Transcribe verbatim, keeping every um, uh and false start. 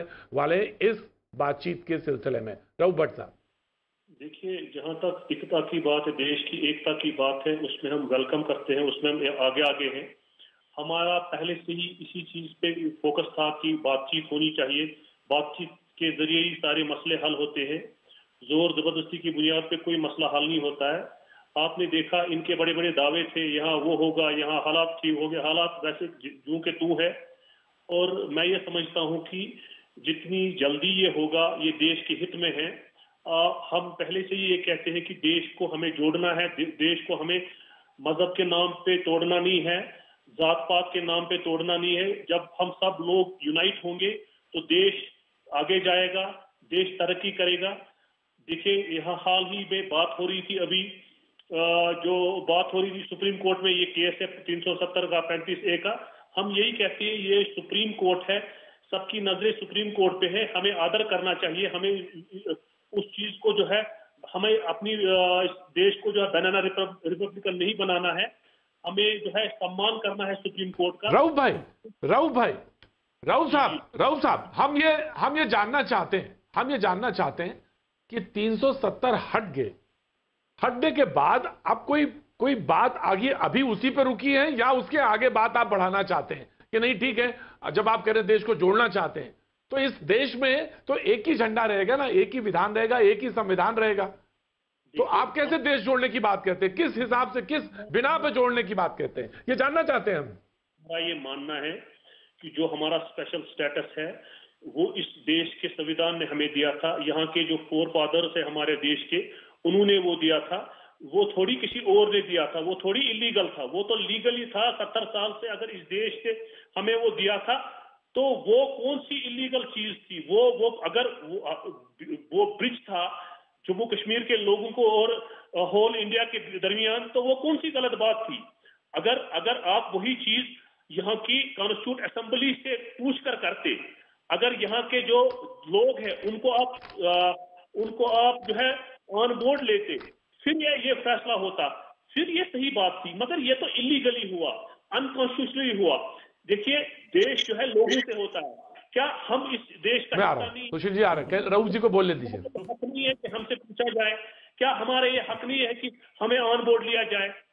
वाले इस बातचीत के सिलसिले में। रऊफ भट्ट साहब, देखिए, जहां तक एकता की बात है, देश की एकता की बात है, उसमें हम वेलकम करते हैं, उसमें हम आगे आगे हैं। हमारा पहले से ही इसी चीज पे फोकस था कि बातचीत होनी चाहिए, बातचीत के जरिए ही सारे मसले हल होते हैं। जोर जबरदस्ती की बुनियाद पे कोई मसला हल नहीं होता है। आपने देखा, इनके बड़े बड़े दावे थे, यहाँ वो होगा, यहाँ हालात ठीक हो गए, हालात वैसे जू के तू है। और मैं ये समझता हूँ कि जितनी जल्दी ये होगा, ये देश के हित में है। आ, हम पहले से ही ये कहते हैं कि देश को हमें जोड़ना है, दे, देश को हमें मजहब के नाम पे तोड़ना नहीं है, जात पात के नाम पे तोड़ना नहीं है। जब हम सब लोग यूनाइट होंगे तो देश आगे जाएगा, देश तरक्की करेगा। देखिए, यहाँ हाल ही में बात हो रही थी, अभी जो बात हो रही थी सुप्रीम कोर्ट में, ये केस है तीन सौ सत्तर का, पैंतीस ए का। हम यही कहते हैं, ये सुप्रीम कोर्ट है, सबकी नजरें सुप्रीम कोर्ट पे है, हमें आदर करना चाहिए। हमें उस चीज को जो है, हमें अपनी देश को जो है बनाना रिपब्लिकन नहीं बनाना है, हमें जो है सम्मान करना है सुप्रीम कोर्ट का। रऊफ भाई, रऊफ भाई, रऊफ साहब, रऊफ साहब, हम ये हम ये जानना चाहते हैं, हम ये जानना चाहते हैं कि तीन सौ सत्तर हट गए, हटने के बाद अब कोई कोई बात आगे अभी उसी पर रुकी है या उसके आगे बात आप बढ़ाना चाहते हैं कि नहीं ठीक है, जब आप कह रहे हैं देश को जोड़ना चाहते हैं तो इस देश में तो एक ही झंडा रहेगा ना, एक ही विधान रहेगा, एक ही संविधान रहेगा, तो आप कैसे देश जोड़ने की बात करते हैं, किस हिसाब से, किस बिना पे जोड़ने की बात कहते हैं, ये जानना चाहते हैं हम। हमारा ये मानना है कि जो हमारा स्पेशल स्टेटस है वो इस देश के संविधान ने हमें दिया था। यहाँ के जो फोर फादर्स है हमारे देश के, उन्होंने वो दिया था, वो थोड़ी किसी और ने दिया था, वो थोड़ी इलीगल था, वो तो लीगली था। सत्तर साल से अगर इस देश के हमें वो दिया था तो वो कौन सी इलीगल चीज थी? वो वो अगर वो, वो ब्रिज था जम्मू कश्मीर के लोगों को और होल इंडिया के दरमियान, तो वो कौन सी गलत बात थी? अगर अगर आप वही चीज यहाँ की कॉन्स्टिट्यूट असेंबली से पूछ कर करते, अगर यहाँ के जो लोग हैं उनको आप आ, उनको आप जो है ऑन बोर्ड लेते, फिर ये ये फैसला होता, फिर ये सही बात थी। मगर ये तो इलीगली हुआ, अनकॉन्स्टिट्यूशनली हुआ। देखिए, देश जो है लोगों से होता है, क्या हम इस देश का हिस्सा नहीं? सुशील जी आ रहे हैं, रऊफ जी को बोलने दीजिए। हक नहीं है कि हमसे पूछा जाए? क्या हमारा ये हक नहीं है कि हमें ऑन बोर्ड लिया जाए?